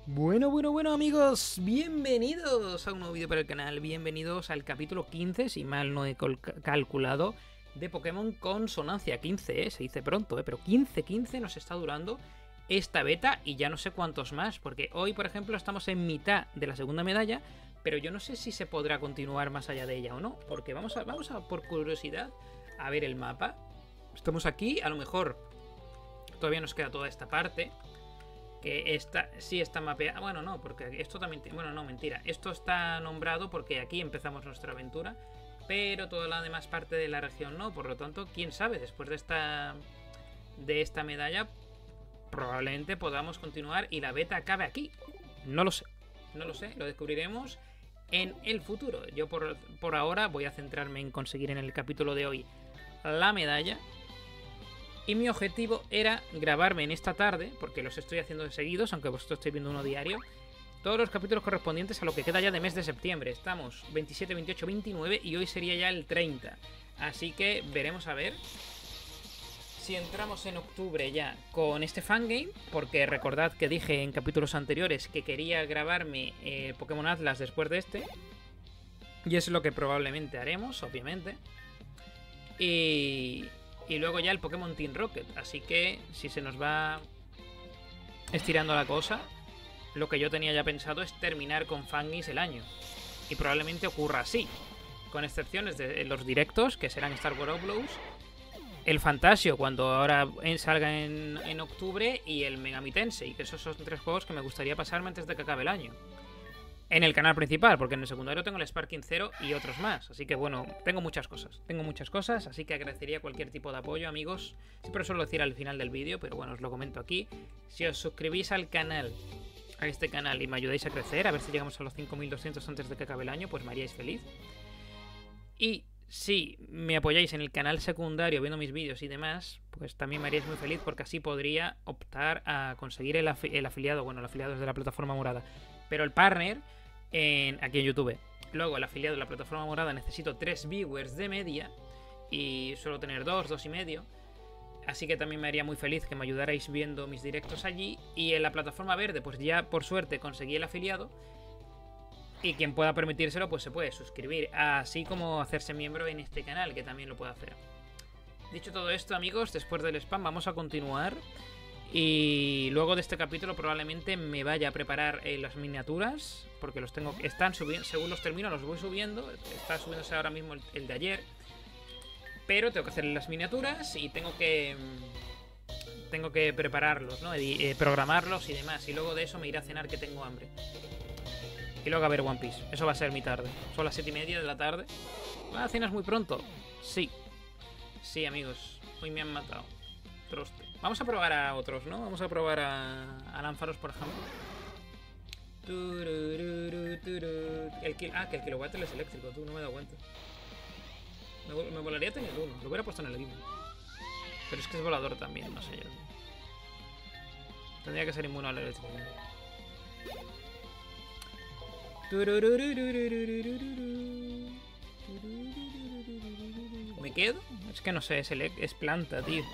Bueno amigos, bienvenidos a un nuevo vídeo para el canal, bienvenidos al capítulo 15, si mal no he calculado, de Pokémon Consonancia. 15, se dice pronto, pero 15 nos está durando esta beta y ya no sé cuántos más, porque hoy por ejemplo estamos en mitad de la segunda medalla, pero yo no sé si se podrá continuar más allá de ella o no, porque vamos a por curiosidad a ver el mapa. Estamos aquí, a lo mejor todavía nos queda toda esta parte. Que esta sí está mapeada. Bueno, no, porque esto también. Bueno, no, mentira. Esto está nombrado porque aquí empezamos nuestra aventura. Pero toda la demás parte de la región no. Por lo tanto, quién sabe, después de esta medalla, probablemente podamos continuar y la beta acabe aquí. No lo sé. No lo sé. Lo descubriremos en el futuro. Yo por ahora voy a centrarme en conseguir en el capítulo de hoy la medalla. Y mi objetivo era grabarme en esta tarde, porque los estoy haciendo seguidos, aunque vosotros estéis viendo uno diario, todos los capítulos correspondientes a lo que queda ya de mes de septiembre. Estamos 27, 28, 29 y hoy sería ya el 30. Así que veremos a ver si entramos en octubre ya con este fangame, porque recordad que dije en capítulos anteriores que quería grabarme Pokémon Atlas después de este. Y es lo que probablemente haremos, obviamente. Y luego ya el Pokémon Team Rocket. Así que si se nos va estirando la cosa, lo que yo tenía ya pensado es terminar con Fangis el año. Y probablemente ocurra así, con excepciones de los directos, que serán Star Wars Outlaws, el Fantasio cuando ahora salga en octubre, y el Megami Tensei, que esos son 3 juegos que me gustaría pasarme antes de que acabe el año. En el canal principal, porque en el secundario tengo el Sparking 0 y otros más. Así que bueno, tengo muchas cosas, así que agradecería cualquier tipo de apoyo, amigos. Siempre os suelo decir al final del vídeo, pero bueno, os lo comento aquí. Si os suscribís al canal, a este canal, y me ayudáis a crecer, a ver si llegamos a los 5200 antes de que acabe el año, pues me haríais feliz. Y si me apoyáis en el canal secundario viendo mis vídeos y demás, pues también me haríais muy feliz, porque así podría optar a conseguir el afiliado. Bueno, el afiliado es de la plataforma morada, pero el partner aquí en YouTube. Luego el afiliado de la plataforma morada necesito 3 viewers de media y suelo tener 2 y medio. Así que también me haría muy feliz que me ayudarais viendo mis directos allí. Y en la plataforma verde, pues ya por suerte conseguí el afiliado. Y quien pueda permitírselo, pues se puede suscribir, así como hacerse miembro en este canal, que también lo puede hacer. Dicho todo esto, amigos, después del spam vamos a continuar. Y luego de este capítulo probablemente me vaya a preparar las miniaturas, porque los tengo, están subiendo, según los termino los voy subiendo. Está subiéndose ahora mismo el de ayer, pero tengo que hacer las miniaturas y tengo que prepararlos, ¿no? Programarlos y demás. Y luego de eso me iré a cenar, que tengo hambre. Y luego a ver One Piece. Eso va a ser mi tarde. Son las 7:30 de la tarde. ¿Ah, cenas muy pronto? Sí. Sí, amigos, hoy me han matado. Troste. Vamos a probar a otros, ¿no? Vamos a probar a Lánfaros, por ejemplo. Que el kilowatt es eléctrico, tú, no me he dado cuenta. Me volaría tener uno, lo hubiera puesto en el equipo. Pero es que es volador también, no sé yo. Tendría que ser inmune al eléctrico. ¿Me quedo? Es que no sé, es planta, tío.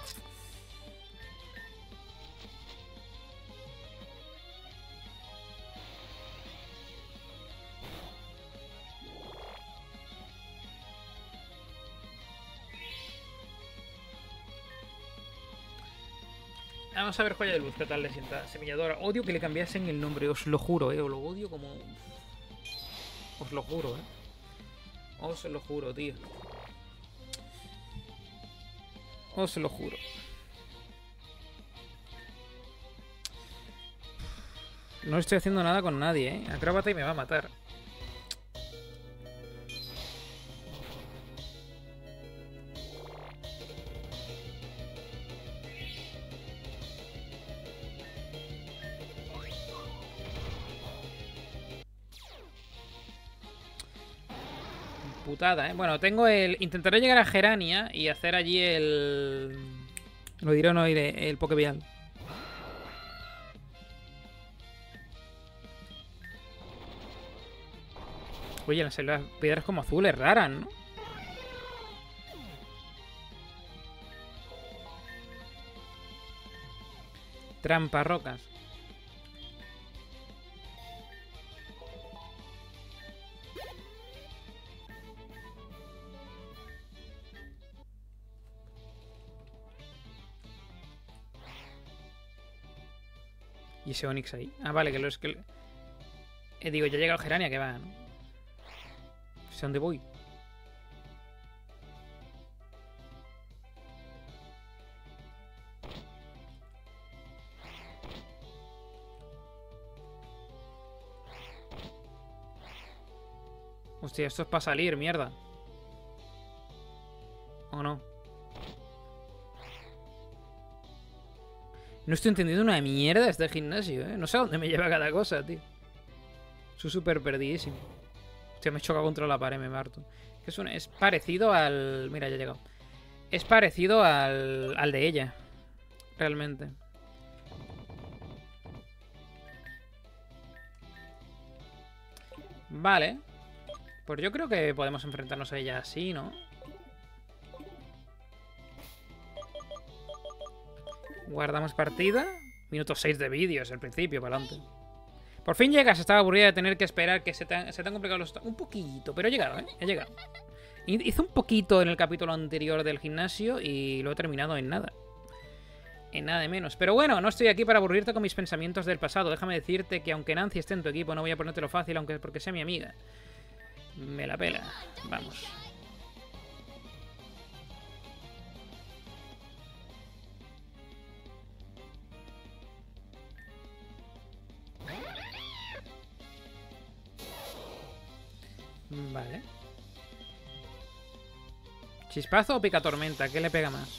Vamos a ver Joya de Luz, qué tal le sienta. Semilladora. Odio que le cambiasen el nombre, os lo juro, os lo odio como... Os lo juro, os lo juro, tío. Os lo juro. No estoy haciendo nada con nadie, Acróbata y me va a matar. Putada, Bueno, tengo el... Intentaré llegar a Gerania y hacer allí el... Lo diré o no iré, el Pokévial. Oye, las piedras como azules raras, ¿no? Tramparrocas. ¿Y ese Onix ahí? Ah, vale, que lo es que... digo, ya llega el Gerania, que va, ¿no? ¿Sé dónde voy? Hostia, esto es para salir, mierda. ¿O no? No estoy entendiendo una mierda este gimnasio, ¿eh? No sé a dónde me lleva cada cosa, tío. Soy súper perdidísimo. Hostia, me he chocado contra la pared, me marto. Es parecido al... Mira, ya he llegado. Es parecido al de ella. Realmente. Vale. Pues yo creo que podemos enfrentarnos a ella así, ¿no? Guardamos partida. Minuto 6 de vídeo, es el principio, para adelante. Por fin llegas, estaba aburrida de tener que esperar que se te han complicado los... Un poquito, pero he llegado, ¿eh? He llegado. Hice un poquito en el capítulo anterior del gimnasio y lo he terminado en nada. En nada de menos. Pero bueno, no estoy aquí para aburrirte con mis pensamientos del pasado. Déjame decirte que aunque Nancy esté en tu equipo, no voy a ponértelo fácil, aunque porque sea mi amiga. Me la pela. Vamos. Vale. ¿Chispazo o pica tormenta? ¿Qué le pega más?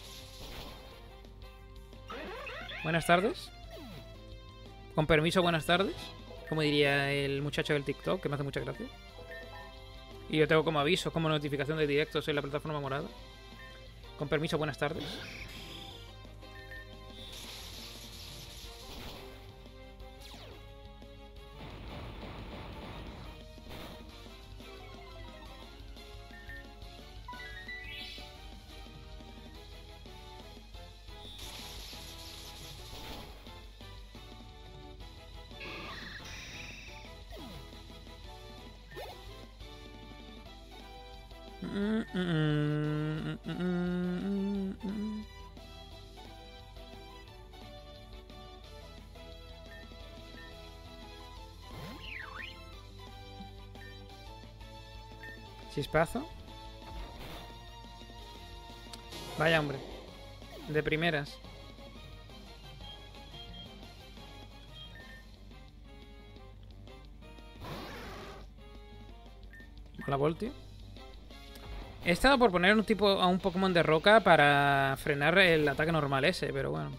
Buenas tardes. Con permiso, buenas tardes. Como diría el muchacho del TikTok, que me hace mucha gracia. Y yo tengo como aviso, como notificación de directos en la plataforma morada. Con permiso, buenas tardes. Chispazo. Vaya, hombre. De primeras. Hola, Voltio. He estado por poner a un Pokémon de roca para frenar el ataque normal ese, pero bueno.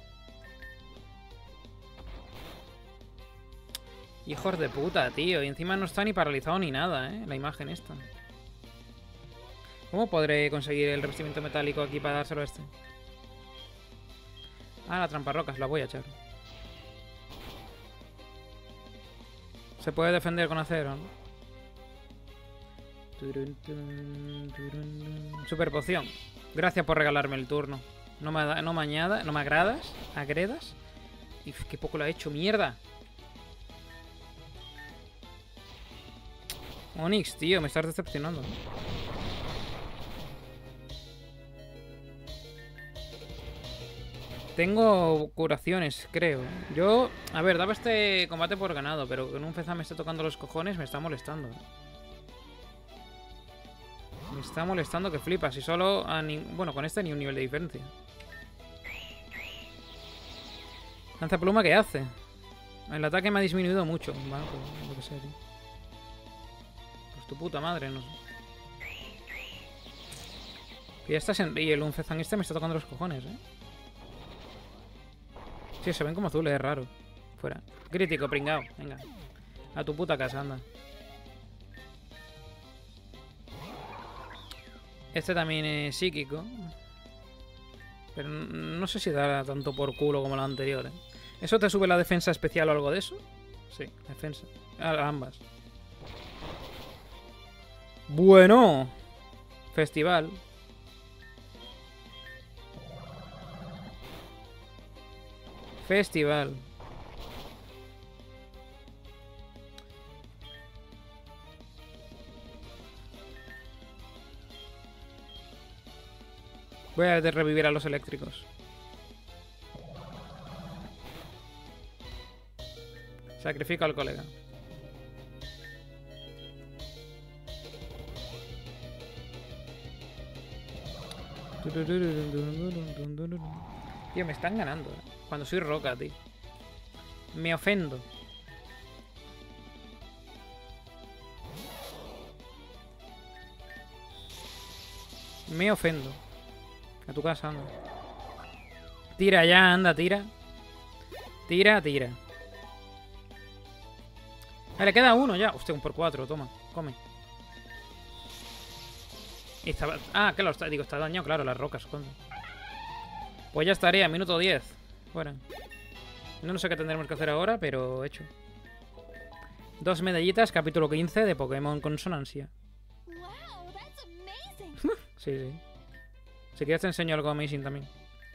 Hijos de puta, tío. Y encima no está ni paralizado ni nada, la imagen esta. ¿Cómo podré conseguir el revestimiento metálico aquí para dárselo a este? Ah, la trampa rocas, la voy a echar. Se puede defender con acero, ¿no? Super poción. Gracias por regalarme el turno. No me agredas. Y qué poco lo ha hecho, mierda. Onix, tío, me estás decepcionando. Tengo curaciones, creo. Yo, a ver, daba este combate por ganado, pero que un Feza me esté tocando los cojones me está molestando. Me está molestando que flipas. Y solo bueno, con este ni un nivel de diferencia. Lanzapluma, ¿qué hace? El ataque me ha disminuido mucho. Bueno, pues lo que sea, tío. Pues tu puta madre, no sé. Y el Unfezan este me está tocando los cojones, Sí, se ven como azules, es raro. Fuera. Crítico, pringao. Venga. A tu puta casa, anda. Este también es psíquico. Pero no sé si dará tanto por culo como la anterior, ¿Eso te sube la defensa especial o algo de eso? Sí, defensa. Ambas. Bueno. Festival. Festival. Voy a revivir a los eléctricos. Sacrifico al colega. Tío, me están ganando, ¿eh? Cuando soy roca, tío. Me ofendo. Me ofendo. A tu casa, anda. Tira ya, anda, tira. Tira, tira. Vale, queda uno ya. Hostia, un por 4, toma, come. Y estaba... Ah, claro, digo, está dañado, claro, las rocas, coño. Pues ya estaría, minuto 10. Fuera. No sé qué tendremos que hacer ahora, pero hecho. 2 medallitas, capítulo 15 de Pokémon Consonancia. Sí, sí. Si quieres te enseño algo amazing también.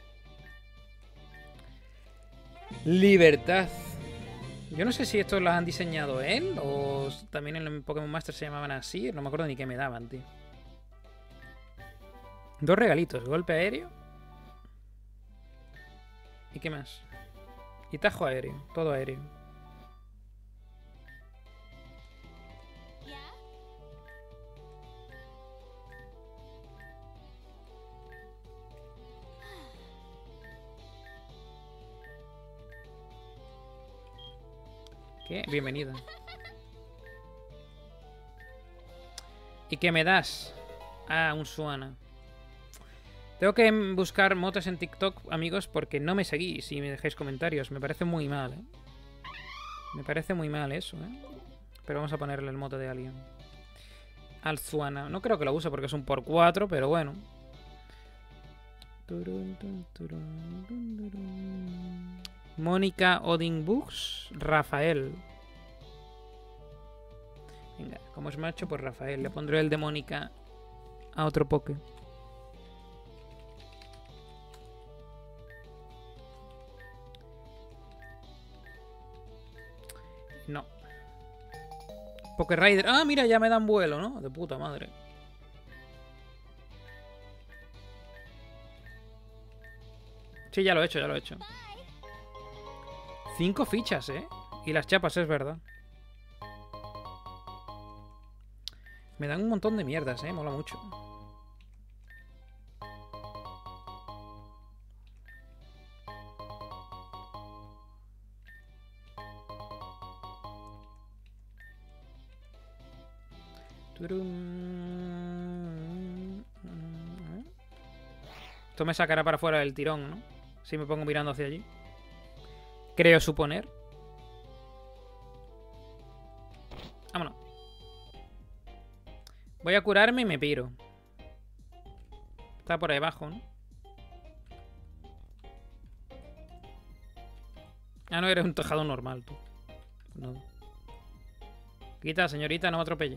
Libertad. Yo no sé si estos las han diseñado él o también en el Pokémon Master se llamaban así. No me acuerdo ni qué me daban, tío. 2 regalitos. Golpe aéreo. ¿Y qué más? Y tajo aéreo. Todo aéreo. ¿Qué? Bienvenida. ¿Y qué me das? Ah, un Suana. Tengo que buscar motos en TikTok, amigos, porque no me seguís y me dejáis comentarios. Me parece muy mal, ¿eh? Me parece muy mal eso, ¿eh? Pero vamos a ponerle el mote de alguien. Al Suana. No creo que lo use porque es un por 4, pero bueno. Mónica Odin Books. Rafael. Venga, como es macho, pues Rafael. Le pondré el de Mónica a otro poke. No. Poké Rider. Ah, mira, ya me dan vuelo, ¿no? De puta madre. Sí, ya lo he hecho, ya lo he hecho. 5 fichas, ¿eh? Y las chapas, es verdad. Me dan un montón de mierdas, ¿eh? Mola mucho. Esto me sacará para afuera del tirón, ¿no? Si me pongo mirando hacia allí. Creo suponer. Vámonos. Voy a curarme y me piro. Está por ahí abajo, ¿no? Ah, no, eres un tejado normal, tú. No. Quita, señorita, no me atropelle.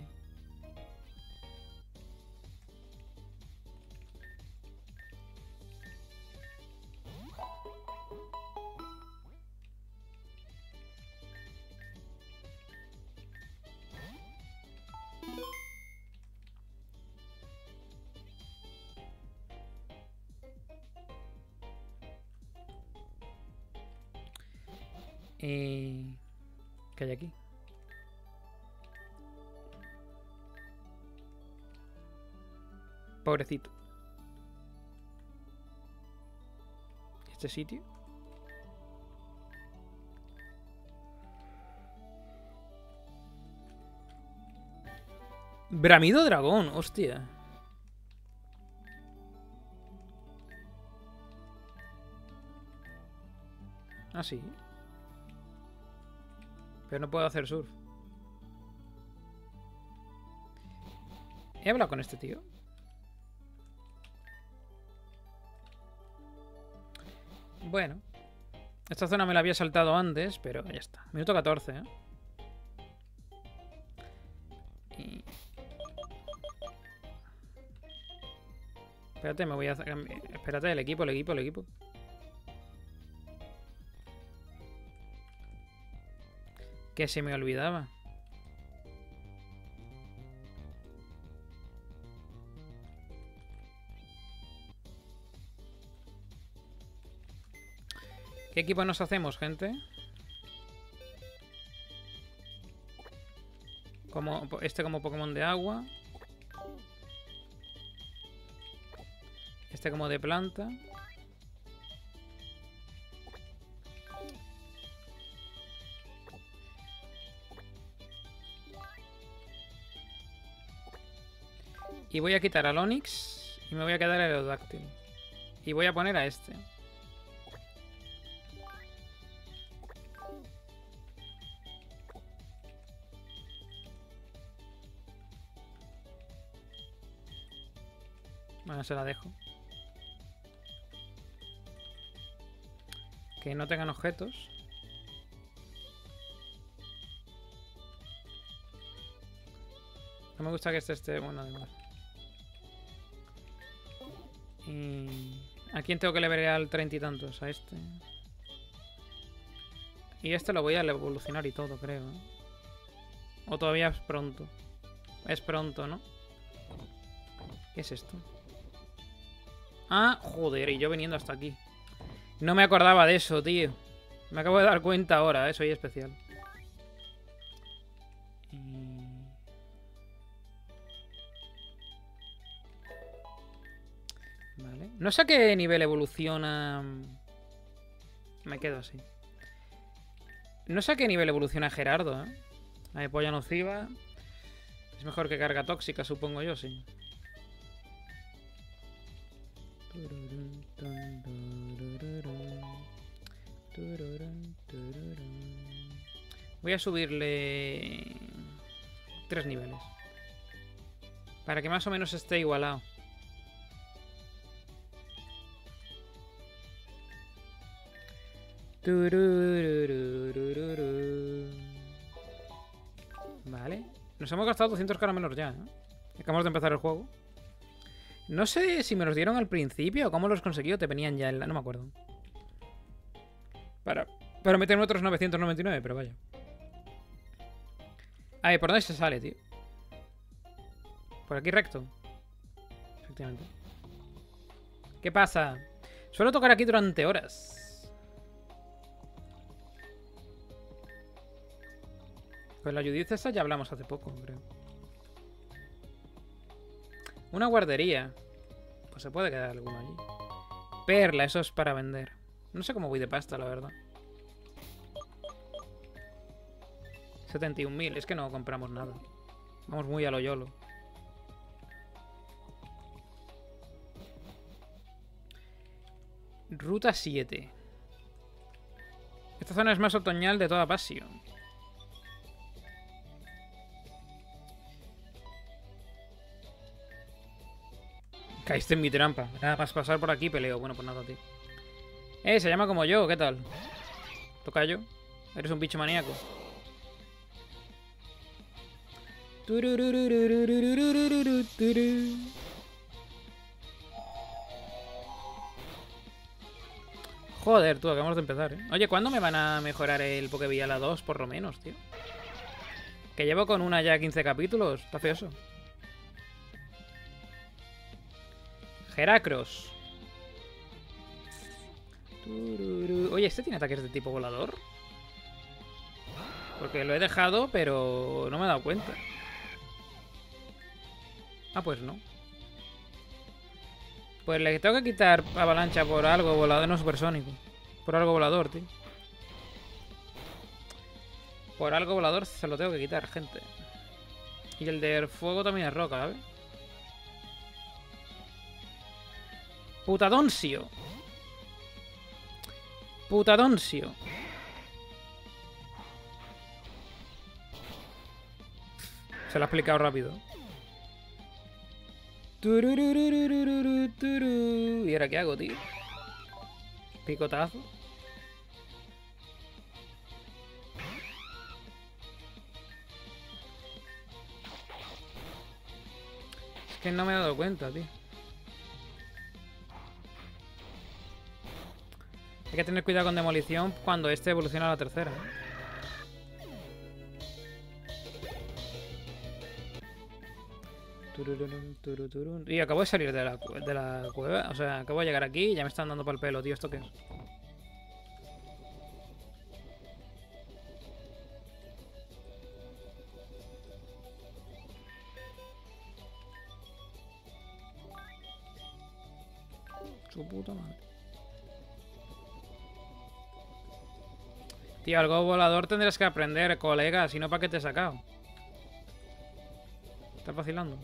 ¿Qué hay aquí? Pobrecito. ¿Este sitio? Bramido dragón, hostia. Ah, sí. Pero no puedo hacer surf. He hablado con este tío. Bueno. Esta zona me la había saltado antes, pero ya está. Minuto 14, ¿eh? Y... Espérate, me voy a hacer... Espérate, el equipo. Que se me olvidaba. ¿Qué equipo nos hacemos, gente? Este como Pokémon de agua. Este como de planta. Y voy a quitar al Onix y me voy a quedar el Aerodáctil. Y voy a poner a este. Bueno, se la dejo. Que no tengan objetos. No me gusta que esté bueno, además. Y... ¿A quién tengo que levelear al 30 y tantos? A este. Y este lo voy a evolucionar y todo, creo, ¿eh? O todavía es pronto. Es pronto, ¿no? ¿Qué es esto? Ah, joder, y yo viniendo hasta aquí. No me acordaba de eso, tío. Me acabo de dar cuenta ahora, soy especial. Vale. No sé a qué nivel evoluciona... Me quedo así. No sé a qué nivel evoluciona Gerardo, ¿eh? Hay polla nociva. Es mejor que carga tóxica, supongo yo, sí. Voy a subirle 3 niveles. Para que más o menos esté igualado. Vale. Nos hemos gastado 200 caramelos ya, ¿eh? Acabamos de empezar el juego. No sé si me los dieron al principio o cómo los conseguí o te venían ya en la... No me acuerdo. Para meterme otros 999, pero vaya. A ver, ¿por dónde se sale, tío? Por aquí recto. Efectivamente. ¿Qué pasa? Suelo tocar aquí durante horas. Pues la Judith esa ya hablamos hace poco, creo. Una guardería. Pues se puede quedar alguno allí. Perla, eso es para vender. No sé cómo voy de pasta, la verdad. 71.000. Es que no compramos nada. Vamos muy a lo yolo. Ruta 7. Esta zona es más otoñal de toda pasión. Caíste en mi trampa. Nada más pasar por aquí peleo. Bueno, pues nada, tío. Se llama como yo. ¿Qué tal? Tocayo. Eres un bicho maníaco. Joder, tú, acabamos de empezar, ¿eh? Oye, ¿cuándo me van a mejorar el Pokéviala 2 por lo menos, tío? Que llevo con una ya 15 capítulos. Está feo eso. Heracross. Oye, ¿este tiene ataques de tipo volador? Porque lo he dejado, pero no me he dado cuenta. Ah, pues no. Pues le tengo que quitar avalancha por algo volador, no supersónico. Por algo volador, tío. Por algo volador se lo tengo que quitar, gente. Y el de fuego también es roca, ¿sabes? Putadoncio. Putadoncio. Se lo ha explicado rápido. ¿Y ahora qué hago, tío? Picotazo. Es que no me he dado cuenta, tío. Hay que tener cuidado con demolición cuando este evoluciona a la tercera, ¿eh? Y acabo de salir de la cueva. O sea, acabo de llegar aquí y ya me están dando pa'l pelo, tío. ¿Esto qué es? Su puta madre. Tío, algo volador tendrás que aprender, colega. Si no, ¿para qué te he sacado? ¿Estás vacilando?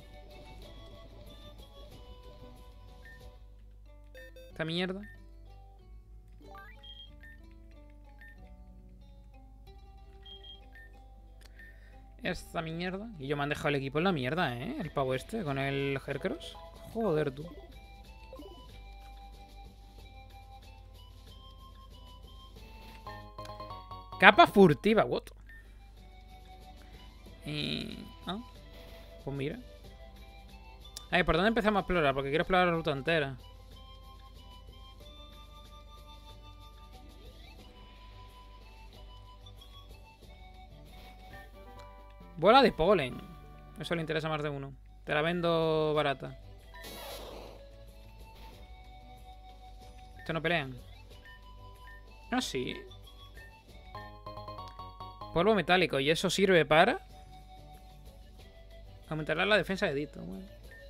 Esta mierda. Esta mierda. Y yo me han dejado el equipo en la mierda, ¿eh? El pavo este con el Herkeros. Joder, tú. Capa furtiva, what? Ah, pues mira. Ay, ¿por dónde empezamos a explorar? Porque quiero explorar la ruta entera. Bola de polen. Eso le interesa a más de uno. Te la vendo barata. ¿Esto no pelean? Ah, sí. Polvo metálico. ¿Y eso sirve para? Aumentará la defensa de Edito. Bueno.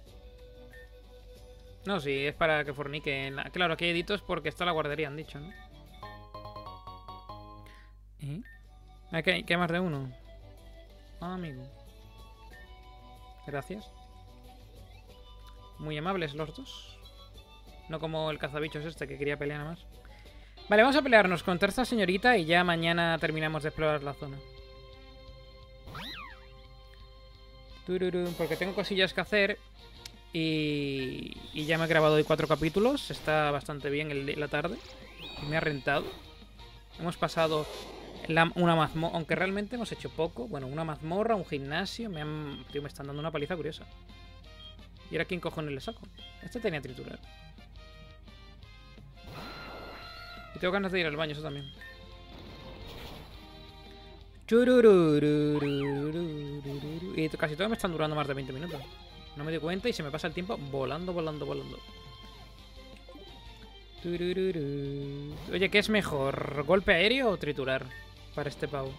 No, sí, es para que forniquen. Claro, aquí hay Editos porque está la guardería, han dicho, ¿no? ¿Eh? Aquí hay más de uno. Ah, amigo. Gracias. Muy amables los dos. No como el cazabichos este que quería pelear nada más. Vale, vamos a pelearnos contra esta señorita y ya mañana terminamos de explorar la zona. Porque tengo cosillas que hacer y ya me he grabado hoy 4 capítulos. Está bastante bien la tarde. Y me ha rentado. Hemos pasado una mazmorra, aunque realmente hemos hecho poco. Bueno, una mazmorra, un gimnasio. Tío, me están dando una paliza curiosa. ¿Y ahora quién cojones le saco? Este tenía triturar. Y tengo ganas de ir al baño, eso también. Y casi todos me están durando más de 20 minutos. No me doy cuenta y se me pasa el tiempo volando, volando, volando. Oye, ¿qué es mejor? ¿Golpe aéreo o triturar? Para este pavo.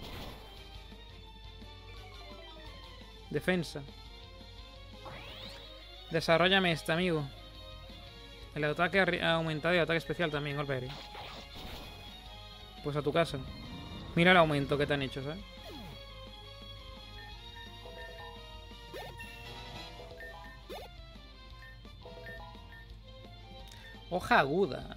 Defensa. Desarrollame este, amigo. El ataque ha aumentado y el ataque especial también, golpe aéreo. Pues a tu casa. Mira el aumento que te han hecho, ¿sabes? Hoja aguda.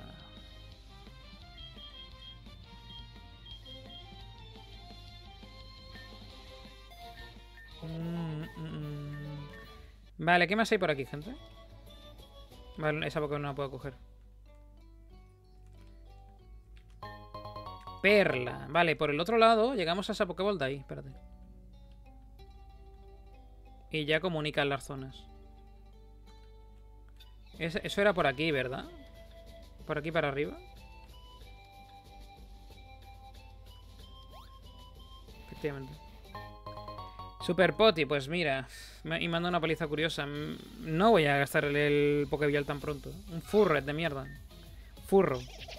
Vale, ¿qué más hay por aquí, gente? Vale, esa Pokémon no la puedo coger. Perla. Vale, por el otro lado llegamos a esa Pokéball de ahí. Espérate. Y ya comunican las zonas. Eso era por aquí, ¿verdad? Por aquí para arriba. Efectivamente. Super Poti, pues mira. Y manda una paliza curiosa. No voy a gastar el Pokéball tan pronto. Un Furret de mierda. Furro.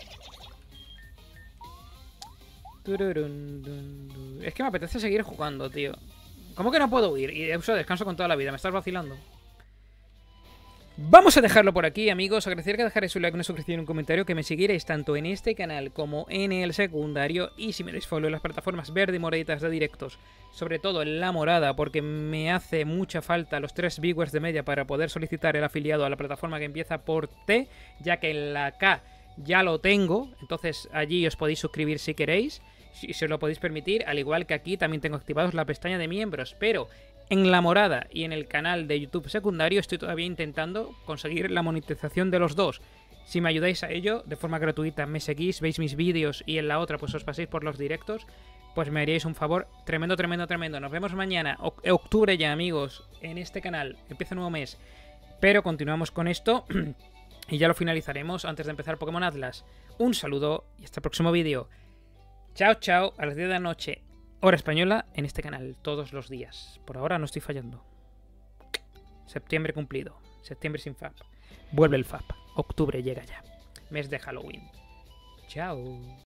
Es que me apetece seguir jugando, tío. ¿Cómo que no puedo huir? Y uso descanso con toda la vida. Me estás vacilando. Vamos a dejarlo por aquí, amigos. Agradecer que dejaréis un like, una suscripción y un comentario. Que me siguierais tanto en este canal como en el secundario. Y si me dais follow en las plataformas verde y moraditas de directos. Sobre todo en la morada, porque me hace mucha falta los 3 viewers de media para poder solicitar el afiliado a la plataforma que empieza por T. Ya que en la K ya lo tengo. Entonces allí os podéis suscribir si queréis. Si os lo podéis permitir, al igual que aquí también tengo activados la pestaña de miembros, pero en la morada y en el canal de YouTube secundario estoy todavía intentando conseguir la monetización de los dos. Si me ayudáis a ello, de forma gratuita, me seguís, veis mis vídeos y en la otra pues os paséis por los directos, pues me haríais un favor tremendo, tremendo, tremendo. Nos vemos mañana, octubre ya, amigos, en este canal. Empieza un nuevo mes, pero continuamos con esto y ya lo finalizaremos antes de empezar Pokémon Atlas. Un saludo y hasta el próximo vídeo. Chao, chao, a las 10 de la noche, hora española, en este canal, todos los días. Por ahora no estoy fallando. Septiembre cumplido. Septiembre sin FAP. Vuelve el FAP. Octubre llega ya. Mes de Halloween. Chao.